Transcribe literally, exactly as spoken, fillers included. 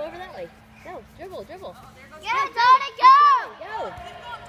over that way. Go, dribble, dribble. Get it, Tony, go! Go.